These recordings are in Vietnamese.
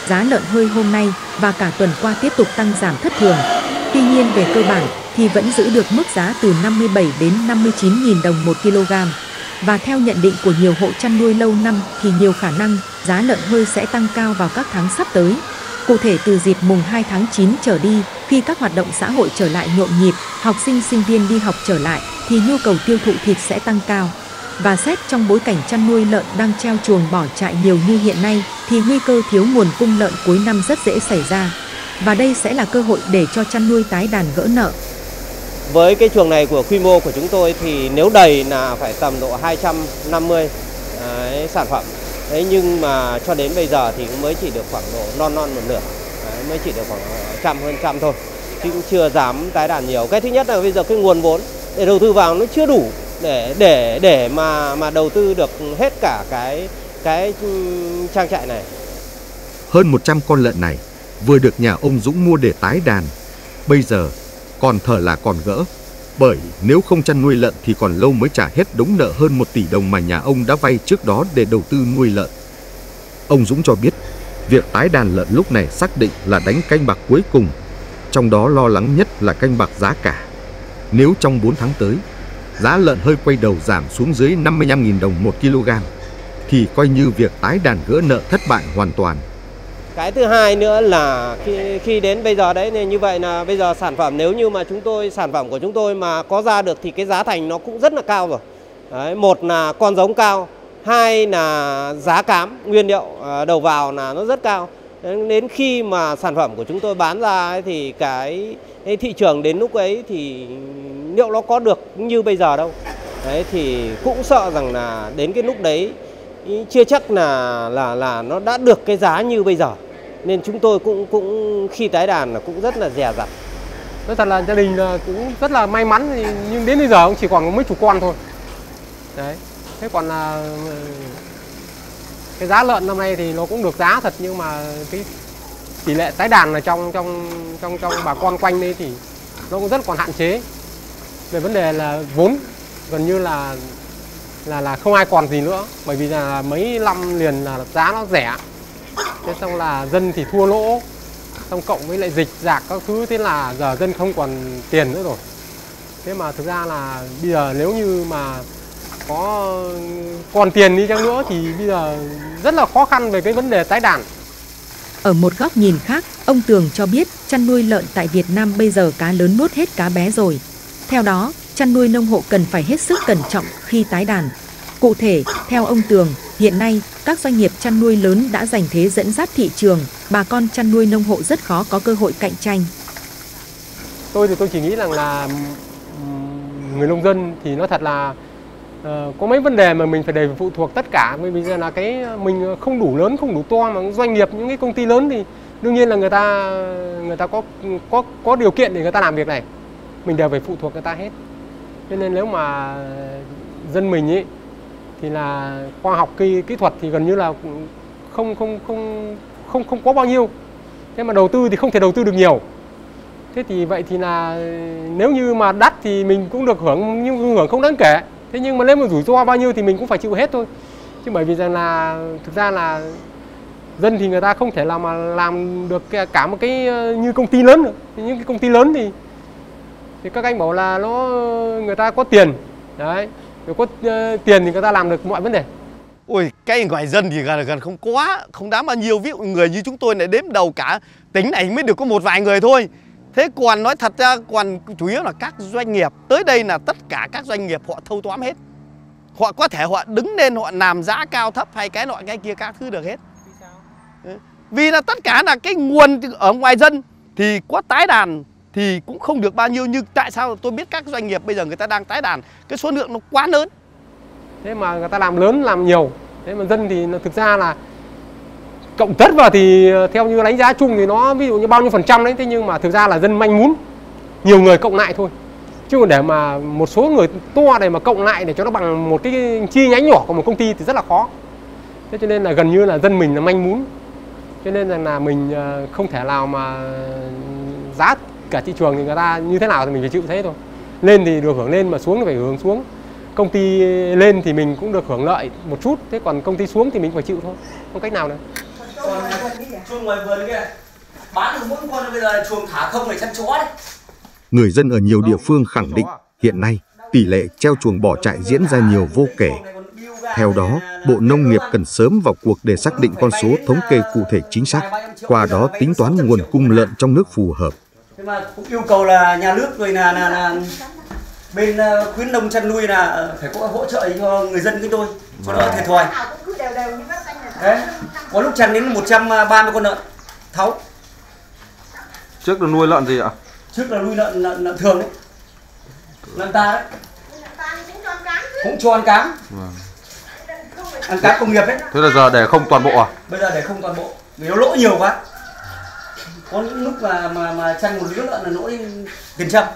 giá lợn hơi hôm nay và cả tuần qua tiếp tục tăng giảm thất thường. Tuy nhiên về cơ bản thì vẫn giữ được mức giá từ 57 đến 59.000 đồng 1 kg. Và theo nhận định của nhiều hộ chăn nuôi lâu năm thì nhiều khả năng giá lợn hơi sẽ tăng cao vào các tháng sắp tới. Cụ thể từ dịp mùng 2 tháng 9 trở đi, khi các hoạt động xã hội trở lại nhộn nhịp, học sinh sinh viên đi học trở lại thì nhu cầu tiêu thụ thịt sẽ tăng cao. Và xét trong bối cảnh chăn nuôi lợn đang treo chuồng bỏ trại nhiều như hiện nay thì nguy cơ thiếu nguồn cung lợn cuối năm rất dễ xảy ra. Và đây sẽ là cơ hội để cho chăn nuôi tái đàn gỡ nợ. Với cái chuồng này của quy mô của chúng tôi thì nếu đầy là phải tầm độ 250 sản phẩm. Thế nhưng mà cho đến bây giờ thì mới chỉ được khoảng độ non một nửa, mới chỉ được khoảng hơn trăm thôi, chứ cũng chưa dám tái đàn nhiều. Cái thứ nhất là bây giờ cái nguồn vốn để đầu tư vào nó chưa đủ để mà đầu tư được hết cả cái trang trại này. Hơn 100 con lợn này vừa được nhà ông Dũng mua để tái đàn, bây giờ còn thở là còn gỡ. Bởi nếu không chăn nuôi lợn thì còn lâu mới trả hết đống nợ hơn 1 tỷ đồng mà nhà ông đã vay trước đó để đầu tư nuôi lợn. Ông Dũng cho biết, việc tái đàn lợn lúc này xác định là đánh canh bạc cuối cùng, trong đó lo lắng nhất là canh bạc giá cả. Nếu trong 4 tháng tới, giá lợn hơi quay đầu giảm xuống dưới 55.000 đồng 1 kg, thì coi như việc tái đàn gỡ nợ thất bại hoàn toàn. Cái thứ hai nữa là khi đến bây giờ đấy, như vậy là bây giờ sản phẩm nếu như mà sản phẩm của chúng tôi mà có ra được thì cái giá thành nó cũng rất là cao rồi. Đấy, một là con giống cao, hai là giá cám nguyên liệu đầu vào là nó rất cao. Đến khi mà sản phẩm của chúng tôi bán ra ấy, thì cái thị trường đến lúc ấy thì liệu nó có được như bây giờ đâu. Đấy, thì cũng sợ rằng là đến cái lúc đấy chưa chắc là nó đã được cái giá như bây giờ. Nên chúng tôi cũng khi tái đàn là cũng rất là dè dặt. Nói thật là gia đình là cũng rất là may mắn, nhưng đến bây giờ cũng chỉ còn có mấy chục con thôi. Đấy. Thế còn là cái giá lợn năm nay thì nó cũng được giá thật, nhưng mà cái tỷ lệ tái đàn là trong bà con quanh đây thì nó cũng rất còn hạn chế. Về vấn đề là vốn gần như là không ai còn gì nữa, bởi vì là mấy năm liền là giá nó rẻ. Thế xong là dân thì thua lỗ, xong cộng với lại dịch rạc các thứ, thế là giờ dân không còn tiền nữa rồi. Thế mà thực ra là bây giờ nếu như mà có còn tiền đi chăng nữa thì bây giờ rất là khó khăn về cái vấn đề tái đàn. Ở một góc nhìn khác, ông Tường cho biết chăn nuôi lợn tại Việt Nam bây giờ cá lớn nuốt hết cá bé rồi. Theo đó, chăn nuôi nông hộ cần phải hết sức cẩn trọng khi tái đàn. Cụ thể, theo ông Tường, hiện nay các doanh nghiệp chăn nuôi lớn đã giành thế dẫn dắt thị trường, bà con chăn nuôi nông hộ rất khó có cơ hội cạnh tranh. Tôi chỉ nghĩ rằng là người nông dân thì nói thật là có mấy vấn đề mà mình phải đều phụ thuộc tất cả. Bởi vì là cái mình không đủ lớn, không đủ to, mà doanh nghiệp, những cái công ty lớn thì đương nhiên là người ta có điều kiện để người ta làm việc này, mình đều phải phụ thuộc người ta hết. Cho nên nếu mà dân mình ấy thì là khoa học kỹ thuật thì gần như là không có bao nhiêu. Thế mà đầu tư thì không thể đầu tư được nhiều. Thế thì vậy thì là nếu như mà đắt thì mình cũng được hưởng, nhưng hưởng không đáng kể. Thế nhưng mà nếu mà rủi ro bao nhiêu thì mình cũng phải chịu hết thôi. Chứ bởi vì rằng là thực ra là dân thì người ta không thể mà làm được cả một cái như công ty lớn được. Những cái công ty lớn thì các anh bảo là người ta có tiền. Đấy. Rồi có tiền thì người ta làm được mọi vấn đề. Ôi, cái ngoài dân thì gần không đáng bao nhiêu. Ví dụ người như chúng tôi lại đếm đầu cả tỉnh này mới được có một vài người thôi. Thế còn nói thật ra còn chủ yếu là các doanh nghiệp. Tới đây là tất cả các doanh nghiệp họ thâu tóm hết. Họ có thể họ đứng lên họ làm giá cao thấp hay cái nọ cái kia các thứ được hết. Vì là tất cả là cái nguồn ở ngoài dân thì có tái đàn thì cũng không được bao nhiêu. Nhưng tại sao tôi biết các doanh nghiệp bây giờ người ta đang tái đàn, cái số lượng nó quá lớn. Thế mà người ta làm lớn, làm nhiều. Thế mà dân thì thực ra là cộng tất vào thì theo như đánh giá chung thì nó ví dụ như bao nhiêu % đấy. Thế nhưng mà thực ra là dân manh mún, nhiều người cộng lại thôi. Chứ còn để mà một số người to này mà cộng lại để cho nó bằng một cái chi nhánh nhỏ của một công ty thì rất là khó. Thế cho nên là gần như là dân mình là manh mún. Cho nên là mình không thể nào mà giá cả thị trường thì người ta như thế nào thì mình phải chịu thế thôi. Lên thì được hưởng lên mà xuống thì phải hưởng xuống. Công ty lên thì mình cũng được hưởng lợi một chút, thế còn công ty xuống thì mình phải chịu thôi, không cách nào nữa. Còn chuồng ngoài vườn kia bán được mỗi con, bây giờ chuồng thả không để chăn chó đấy. Người dân ở nhiều địa phương khẳng định hiện nay tỷ lệ treo chuồng bỏ trại diễn ra nhiều vô kể. Theo đó, Bộ Nông nghiệp cần sớm vào cuộc để xác định con số thống kê cụ thể chính xác, qua đó tính toán nguồn cung lợn trong nước phù hợp. Nhưng mà cũng yêu cầu là nhà nước rồi là bên khuyến nông chăn nuôi là phải có hỗ trợ cho người dân chúng tôi cho đỡ thiệt thòi. Đấy, có lúc chăn đến 130 con lợn tháo. Trước là nuôi lợn gì ạ? Trước là nuôi lợn thường đấy, lợn ta đấy, cũng cho ăn cám, ăn cám công nghiệp đấy. Thế là giờ để không toàn bộ à? Bây giờ để không toàn bộ, vì nó lỗ nhiều quá. Có những lúc mà chăn một lứa lợn là lỗ đến tiền trăm.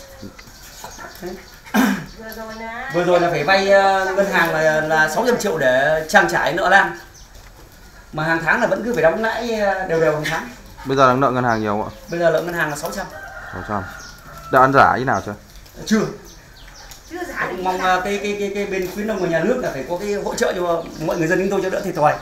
Vừa rồi là phải vay ngân hàng là 600 triệu để trang trải nợ lan. Mà hàng tháng là vẫn cứ phải đóng lãi đều hàng tháng. Bây giờ đang nợ ngân hàng nhiều không ạ? Bây giờ nợ ngân hàng là 600. 600. Đã ăn giả như nào chưa? Chưa. Mong cái bên khuyến nông của nhà nước là phải có cái hỗ trợ cho mọi người dân chúng tôi cho đỡ thiệt thòi.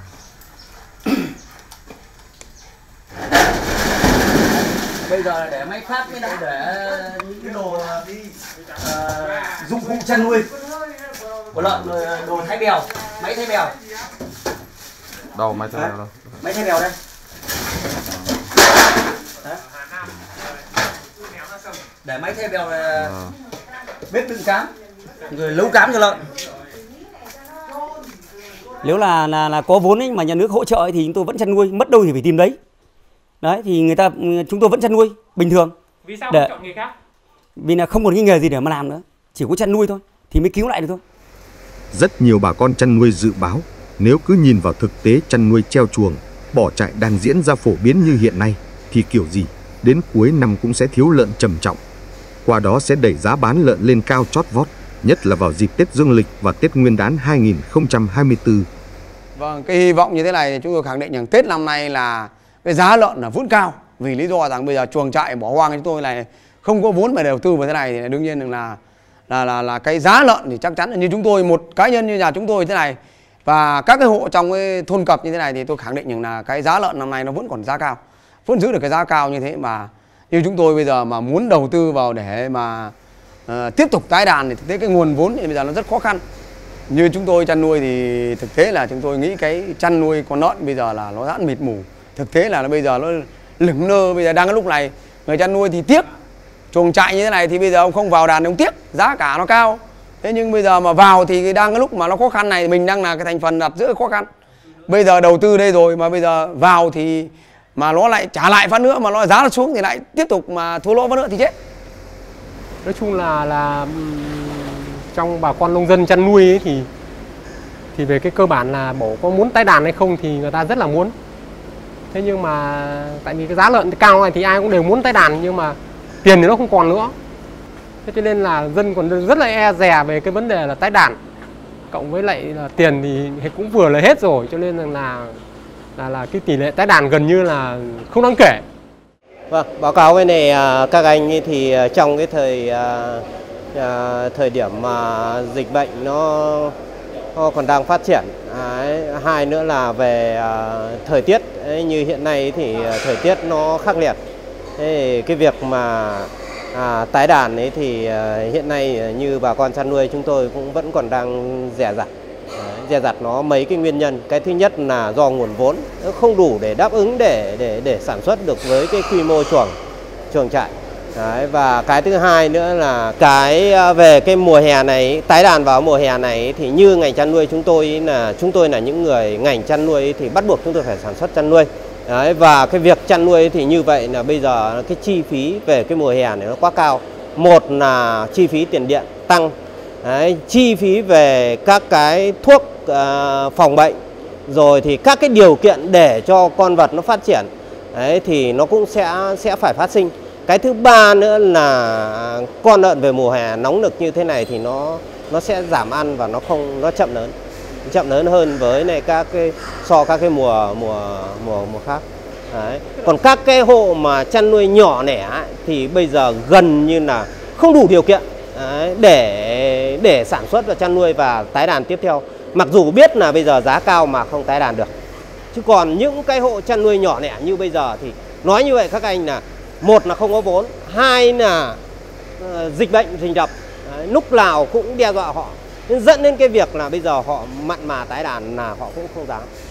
Bây giờ là để máy phát với lại để những cái đồ dụng cụ chăn nuôi của lợn, rồi đồ thái bèo, máy thái bèo. Đâu máy thái bèo đâu? Máy thái bèo đây. Đấy. Để máy thái bèo là bếp đựng cám, rồi nấu cám cho lợn. Nếu là có vốn ấy mà nhà nước hỗ trợ ấy, thì chúng tôi vẫn chăn nuôi, mất đâu thì phải tìm đấy. Đấy thì chúng tôi vẫn chăn nuôi bình thường. Vì sao không chọn nghề khác? Vì là không còn cái nghề gì để mà làm nữa, chỉ có chăn nuôi thôi thì mới cứu lại được thôi. Rất nhiều bà con chăn nuôi dự báo nếu cứ nhìn vào thực tế chăn nuôi treo chuồng, bỏ trại đang diễn ra phổ biến như hiện nay thì kiểu gì đến cuối năm cũng sẽ thiếu lợn trầm trọng. Qua đó sẽ đẩy giá bán lợn lên cao chót vót, nhất là vào dịp Tết Dương lịch và Tết Nguyên đán 2024. Vâng, cái hy vọng như thế này thì chúng tôi khẳng định rằng Tết năm nay là cái giá lợn là vẫn cao, vì lý do rằng bây giờ chuồng trại bỏ hoang chúng tôi này không có vốn để đầu tư vào thế này thì đương nhiên là cái giá lợn thì chắc chắn là như chúng tôi, một cá nhân như nhà chúng tôi thế này và các cái hộ trong cái thôn cập như thế này thì tôi khẳng định rằng là cái giá lợn năm nay nó vẫn còn giá cao, vẫn giữ được cái giá cao như thế. Mà như chúng tôi bây giờ mà muốn đầu tư vào để mà tiếp tục tái đàn thì thực tế cái nguồn vốn thì bây giờ nó rất khó khăn. Như chúng tôi chăn nuôi thì thực tế là chúng tôi nghĩ cái chăn nuôi con lợn bây giờ là nó rất mịt mù. Thực tế là bây giờ nó lửng lơ, bây giờ đang cái lúc này người chăn nuôi thì tiếc. Chuồng trại như thế này thì bây giờ ông không vào đàn ông tiếc, giá cả nó cao. Thế nhưng bây giờ mà vào thì đang cái lúc mà nó khó khăn này, mình đang là cái thành phần đặt giữa khó khăn. Bây giờ đầu tư đây rồi mà bây giờ vào thì mà nó lại trả lại phát nữa, mà nó giá nó xuống thì lại tiếp tục mà thua lỗ phát nữa thì chết. Nói chung là trong bà con nông dân chăn nuôi ấy thì về cái cơ bản là bổ có muốn tái đàn hay không thì người ta rất là muốn. Thế nhưng mà tại vì cái giá lợn cao này thì ai cũng đều muốn tái đàn, nhưng mà tiền thì nó không còn nữa. Thế cho nên là dân còn rất là e dè về cái vấn đề là tái đàn. Cộng với lại là tiền thì cũng vừa là hết rồi, cho nên là cái tỷ lệ tái đàn gần như là không đáng kể. Vâng, báo cáo cái này các anh thì trong cái thời điểm mà dịch bệnh nó còn đang phát triển. Hai nữa là về thời tiết như hiện nay thì thời tiết nó khắc nghiệt. Thế cái việc mà tái đàn ấy thì hiện nay như bà con chăn nuôi chúng tôi cũng vẫn còn đang dè dặt. Dè dặt nó mấy cái nguyên nhân. Cái thứ nhất là do nguồn vốn nó không đủ để đáp ứng để sản xuất được với cái quy mô chuồng trại. Đấy, và cái thứ hai nữa là cái về cái mùa hè này, tái đàn vào mùa hè này thì như ngành chăn nuôi chúng tôi là những người ngành chăn nuôi thì bắt buộc chúng tôi phải sản xuất chăn nuôi. Đấy, và cái việc chăn nuôi thì như vậy là bây giờ cái chi phí về cái mùa hè này nó quá cao. Một là chi phí tiền điện tăng, đấy, chi phí về các cái thuốc phòng bệnh, rồi thì các cái điều kiện để cho con vật nó phát triển, đấy, thì nó cũng sẽ phải phát sinh. Cái thứ ba nữa là con lợn về mùa hè nóng nực như thế này thì nó sẽ giảm ăn và nó chậm lớn hơn với này các cái mùa khác. Đấy. Còn các cái hộ mà chăn nuôi nhỏ lẻ thì bây giờ gần như là không đủ điều kiện để sản xuất và chăn nuôi và tái đàn tiếp theo. Mặc dù biết là bây giờ giá cao mà không tái đàn được. Chứ còn những cái hộ chăn nuôi nhỏ lẻ như bây giờ thì nói như vậy các anh là một là không có vốn, hai là dịch bệnh rình rập, lúc nào cũng đe dọa họ, nên dẫn đến cái việc là bây giờ họ mặn mà tái đàn là họ cũng không dám.